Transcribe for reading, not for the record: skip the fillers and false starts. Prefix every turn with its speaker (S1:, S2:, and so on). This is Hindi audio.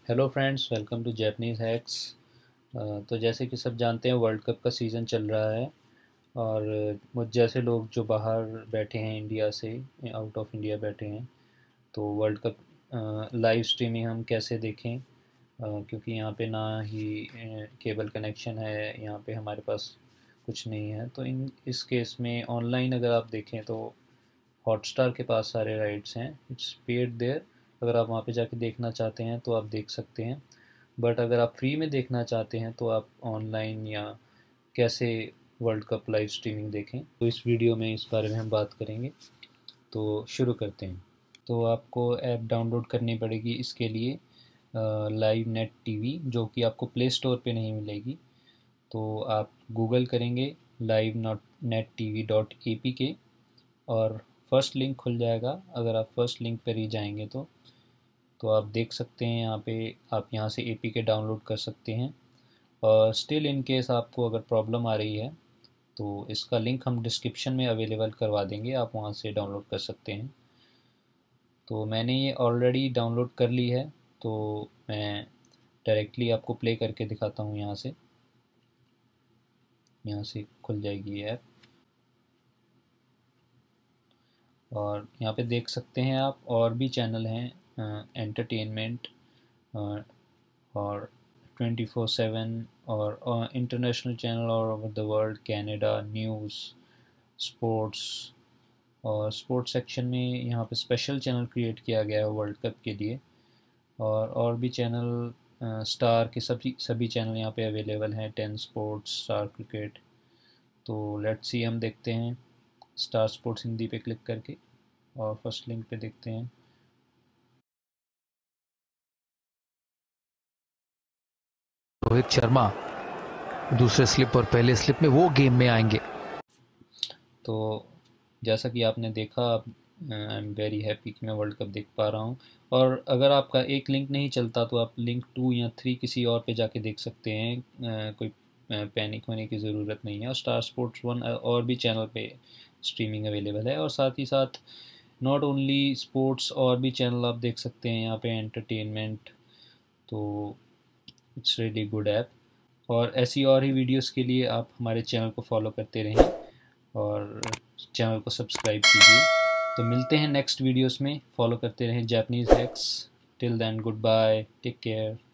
S1: Hello friends, welcome to Japanese hacks. तो जैसे कि सब जानते हैं, वर्ल्ड कप का सीज़न चल रहा है। और मुझ जैसे लोग जो बाहर बैठे हैं, इंडिया से आउट ऑफ इंडिया बैठे हैं, तो वर्ल्ड कप लाइव स्ट्रीमिंग हम कैसे देखें, क्योंकि यहाँ पे ना ही केबल कनेक्शन है, यहाँ पे हमारे पास कुछ नहीं है। तो इस केस में ऑनलाइन अगर आप देखें तो हॉटस्टार के पास सारे राइट्स हैं, इट्स पेड देयर। अगर आप वहाँ पे जाके देखना चाहते हैं तो आप देख सकते हैं, बट अगर आप फ्री में देखना चाहते हैं तो आप ऑनलाइन या कैसे वर्ल्ड कप लाइव स्ट्रीमिंग देखें, तो इस वीडियो में इस बारे में हम बात करेंगे। तो शुरू करते हैं। तो आपको ऐप डाउनलोड करनी पड़ेगी इसके लिए, लाइव नेट टीवी, जो कि आपको प्ले स्टोर पे नहीं मिलेगी। तो आप गूगल करेंगे live not net T V dot A P K और फर्स्ट लिंक खुल जाएगा। अगर आप फर्स्ट लिंक पर ही जाएंगे तो आप देख सकते हैं, यहाँ पे आप यहाँ से एपीके डाउनलोड कर सकते हैं। और स्टिल इन केस आपको अगर प्रॉब्लम आ रही है तो इसका लिंक हम डिस्क्रिप्शन में अवेलेबल करवा देंगे, आप वहाँ से डाउनलोड कर सकते हैं। तो मैंने ये ऑलरेडी डाउनलोड कर ली है, तो मैं डायरेक्टली आपको प्ले करके दिखाता हूँ। यहाँ से खुल जाएगी ये ऐप और यहाँ पे देख सकते हैं आप, और भी चैनल हैं एंटरटेनमेंट और 24/7 और international channel all over the world, Canada, news, sports. और स्पोर्ट्स सेक्शन में यहाँ पे स्पेशल चैनल क्रिएट किया गया है वर्ल्ड कप के लिए। और भी चैनल, स्टार के सभी सभी चैनल यहाँ पे अवेलेबल हैं, 10 स्पोर्ट्स, स्टार क्रिकेट। तो लेट्स सी, हम देखते हैं स्टार स्पोर्ट्स हिंदी पे क्लिक करके और फर्स्ट लिंक पे देखते हैं।
S2: रोहित शर्मा दूसरे स्लिप और पहले स्लिप में वो गेम में आएंगे।
S1: तो जैसा कि आपने देखा, आई एम वेरी हैप्पी कि मैं वर्ल्ड कप देख पा रहा हूँ। और अगर आपका एक लिंक नहीं चलता तो आप लिंक 2 या 3 किसी और पे जाके देख सकते हैं। कोई पैनिक होने की ज़रूरत नहीं है। और स्टार स्पोर्ट्स 1 और भी चैनल पे स्ट्रीमिंग अवेलेबल है। और साथ ही साथ नॉट ओनली स्पोर्ट्स, और भी चैनल आप देख सकते हैं यहाँ पे, एंटरटेनमेंट। तो इट्स रियली गुड ऐप। और ऐसी और ही वीडियोस के लिए आप हमारे चैनल को फॉलो करते रहें और चैनल को सब्सक्राइब कीजिए। तो मिलते हैं नेक्स्ट वीडियोस में। फॉलो करते रहें Japanese hacks. Till then, goodbye, take care.